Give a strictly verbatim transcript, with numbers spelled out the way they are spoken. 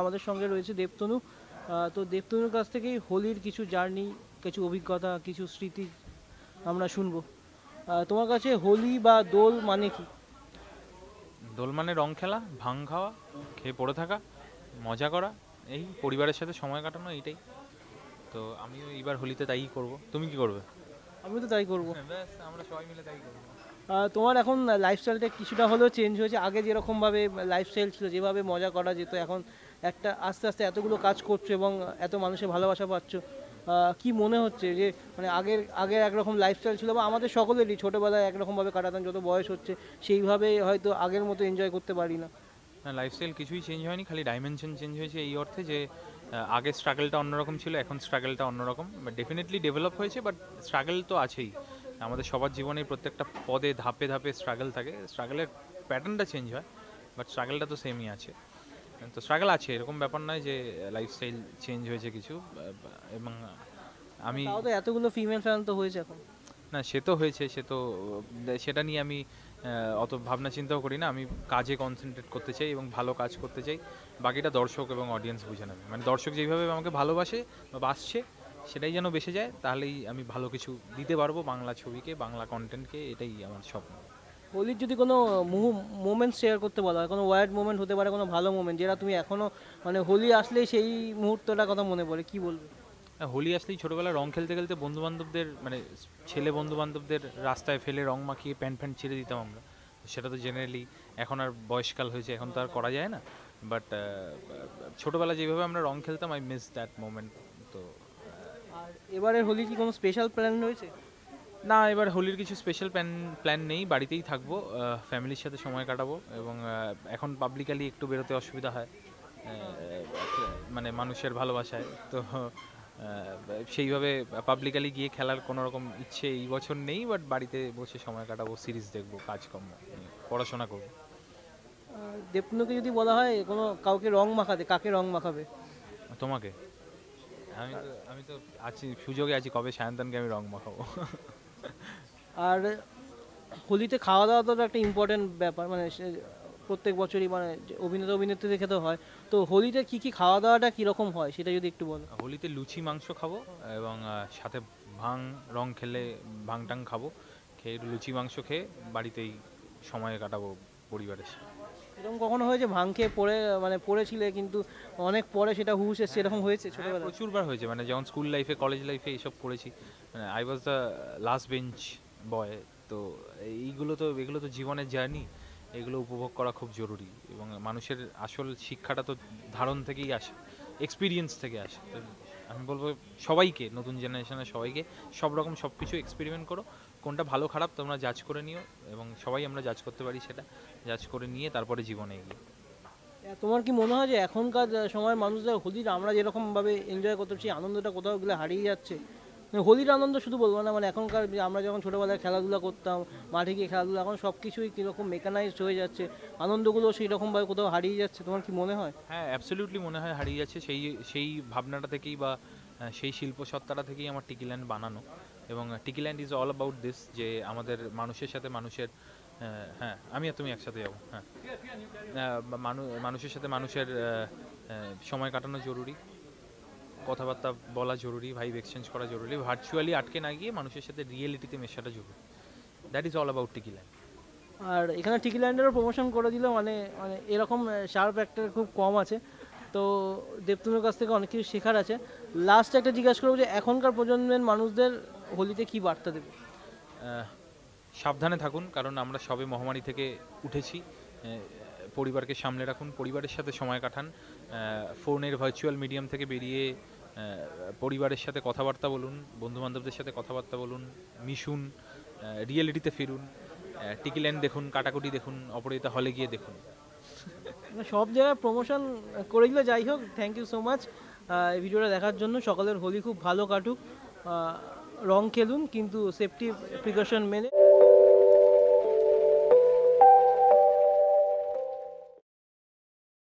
আমাদের সঙ্গে রয়েছে দেবতনু। তো দেবতনুর কাছ থেকেই হোলির কিছু জার্নি, কিছু অভিজ্ঞতা, কিছু স্মৃতি আমরা শুনবো। তোমার কাছে হোলি বা দোল মানে কি? দোল মানে রং খেলা, ভাং খাওয়া, খেয়ে পড়ে থাকা, মজা করা, এই পরিবারের সাথে সময় কাটানো, এইটাই। তো আমিও এইবার হোলিতে তাই করব। তুমি কি করবে? আমিও তো তাই করবো। ব্যাস, আমরা সবাই মিলে তাই করবো। তোমার এখন লাইফস্টাইলটা কিছুটা হলেও চেঞ্জ হয়েছে। আগে যেরকমভাবে লাইফস্টাইল ছিল, যেভাবে মজা করা যেত, এখন একটা আস্তে আস্তে এতগুলো কাজ করছো এবং এত মানুষের ভালোবাসা পাচ্ছ, কি মনে হচ্ছে যে মানে আগের আগের একরকম লাইফস্টাইল ছিল বা আমাদের সকলেরই ছোটোবেলায় একরকমভাবে কাটাতাম, যত বয়স হচ্ছে সেইভাবে হয়তো আগের মতো এনজয় করতে পারি না? না, লাইফস্টাইল কিছুই চেঞ্জ হয়নি, খালি ডাইমেনশন চেঞ্জ হয়েছে এই অর্থে যে আগে স্ট্রাগলটা অন্যরকম ছিল, এখন স্ট্রাগলটা অন্যরকম। বাট ডেফিনেটলি ডেভেলপ হয়েছে, বাট স্ট্রাগল তো আছেই। আমাদের সবার জীবনে প্রত্যেকটা পদে ধাপে ধাপে স্ট্রাগল থাকে, স্ট্রাগলের প্যাটার্নটা চেঞ্জ হয়, বাট স্ট্রাগলটা তো সেমই আছে। তো স্ট্রাগল আছে, এরকম ব্যাপার নয় যে লাইফস্টাইল চেঞ্জ হয়েছে কিছু। এবং আমি তাও তো এতগুলো ফিমেল ফ্যান তো হয়েছে এখন। না, সে তো হয়েছে, সে তো সেটা নিয়ে আমি অত ভাবনা চিন্তাও করি না। আমি কাজে কনসেন্ট্রেট করতে চাই এবং ভালো কাজ করতে চাই। বাকিটা দর্শক এবং অডিয়েন্স বুঝে নেবে। মানে দর্শক যেইভাবে আমাকে ভালোবাসে বা বাসছে, সেটাই যেন বেসে যায়, তাহলেই আমি ভালো কিছু দিতে পারবো বাংলা ছবিকে, বাংলা কন্টেন্টকে। এটাই আমার স্বপ্ন। হোলির যদি কোনো মোমেন্ট শেয়ার করতে বলা হয়, কোনো ওয়ার্ড মোমেন্ট হতে পারে, কোনো ভালো মোমেন্ট যেটা তুমি এখনও মানে হোলি আসলেই সেই মুহূর্তটার কথা মনে পড়ে, কি বলবে? হোলি আসলেই ছোটোবেলায় রং খেলতে খেলতে বন্ধুবান্ধবদের, মানে ছেলে বন্ধুবান্ধবদের রাস্তায় ফেলে রং মাখিয়ে প্যান্ট ফ্যান্ট ছিঁড়ে দিতাম আমরা। সেটা তো জেনারেলি এখন আর বয়সকাল হয়েছে, এখন তো আর করা যায় না। বাট ছোটোবেলা যেভাবে আমরা রং খেলতাম, আই মিস দ্যাট মোমেন্ট। তো আর এবারের হোলি কি কোনো স্পেশাল প্ল্যান রয়েছে? না, এবার হোলির কিছু স্পেশাল প্ল্যান প্ল্যান নেই। বাড়িতেই থাকবো, ফ্যামিলির সাথে সময় কাটাবো। এবং এখন পাবলিকালি একটু বেরোতে অসুবিধা হয়, মানে মানুষের ভালোবাসায়। তো সেইভাবে পাবলিকালি গিয়ে খেলার কোনো রকম ইচ্ছে এই বছর নেই। বাট বাড়িতে বসে সময় কাটাবো, সিরিজ দেখবো, কাজকর্ম, পড়াশোনা করবো। দেবতনুকে যদি বলা হয় কোনো কাউকে রং মাখাতে, কাকে রং মাখাবে? তোমাকে। আমি তো আমি তো আছি, সুযোগে আছি, কবে সায়ন্তানকে আমি রং মাখাবো। আর হোলিতে খাওয়া দাওয়া তো একটা ইম্পর্টেন্ট ব্যাপার, মানে প্রত্যেক বছরই মানে অভিনেতা অভিনেত্রীদের খেতে হয়। তো হোলিতে কি কি খাওয়া দাওয়াটা কীরকম হয় সেটা যদি একটু বলো। হোলিতে লুচি মাংস খাবো এবং সাথে ভাং, রং খেলে ভাং টাং খাবো, খেয়ে লুচি মাংস খেয়ে বাড়িতেই সময় কাটাবো পরিবারের সাথে। এরকম কখনো হয়েছে ভাং খেয়ে পড়ে, মানে পড়েছিলে কিন্তু অনেক পরে সেটা হুশ এসছে, এরকম হয়েছে ছোটবেলায়? প্রচুরবার হয়েছে, মানে যখন স্কুল লাইফে, কলেজ লাইফে এইসব করেছি। I was the last bench boy. তো এইগুলো তো এগুলো তো জীবনের জার্নি, এগুলো উপভোগ করা খুব জরুরি। এবং মানুষের আসল শিক্ষাটা তো ধারণ থেকেই আসে, এক্সপিরিয়েন্স থেকে আসে। আমি বলবো সবাইকে, নতুন জেনারেশনের সবাইকে, সব রকম সব কিছু এক্সপেরিমেন্ট করো, কোনটা ভালো খারাপ তোমরা জাজ করে নিও, এবং সবাই আমরা জাজ করতে পারি, সেটা জাজ করে নিয়ে তারপরে জীবনে এগিয়ে। তোমার কি মনে হয় যে এখনকার সময়ের মানুষদের হোলির আমরা যেরকমভাবে এনজয় করতে সেই আনন্দটা কোথাও গেলে হারিয়ে যাচ্ছে? হোলির আনন্দ শুধু বলবো না, মানে এখনকার আমরা যখন ছোটোবেলায় খেলাধুলা করতাম, মাঠে গিয়ে খেলাধুলা, এখন সব কিছুই কীরকম মেকানাইজড হয়ে যাচ্ছে, আনন্দগুলো সেই রকমভাবে কোথাও হারিয়ে যাচ্ছে। তোমার কি মনে হয়? হ্যাঁ, অ্যাবসলিউটলি মনে হয় হারিয়ে যাচ্ছে। সেই সেই ভাবনাটা থেকেই বা সেই শিল্প সত্তাটা থেকেই আমার টিকিল্যান্ড বানানো। এবং Tikiland is all about this, যে আমাদের মানুষের সাথে মানুষের, হ্যাঁ আমি আর তুমি একসাথে যাবো, হ্যাঁ, মানুষের সাথে মানুষের সময় কাটানো জরুরি, কথাবার্তা বলা জরুরি, ভাইব এক্সচেঞ্জ করা জরুরি, ভার্চুয়ালি আটকে না গিয়ে মানুষের সাথে রিয়েলিটিতে মেশাটা জরুরি। That is all about Tikiland. আর এখানে টিকিল্যান্ডেরও প্রমোশন করে দিল, মানে মানে এরকম শার্প অ্যাক্টর খুব কম আছে। তো দেবতনুর কাছ থেকে অনেক কিছু শেখার আছে। লাস্ট একটা জিজ্ঞাসা করবো যে এখনকার প্রজন্মের মানুষদের হোলিতে কি বার্তা দেবে? সাবধানে থাকুন, কারণ আমরা সবে মহামারী থেকে উঠেছি। পরিবারকে সামলে রাখুন, পরিবারের সাথে সময় কাটান, ফোনের ভার্চুয়াল মিডিয়াম থেকে বেরিয়ে পরিবারের সাথে কথাবার্তা বলুন, বন্ধুবান্ধবদের সাথে কথাবার্তা বলুন, মিশুন, রিয়েলিটিতে ফিরুন, টিকিল্যান্ড দেখুন, কাটাকুটি দেখুন, অপরাজিতা হলে গিয়ে দেখুন। সব জায়গায় প্রমোশন করে দিলে। যাই হোক, থ্যাংক ইউ সো মাচ এই ভিডিওটা দেখার জন্য। সকলের হোলি খুব ভালো কাটুক, রং খেলুন কিন্তু সেফটি প্রিকশন মেনে।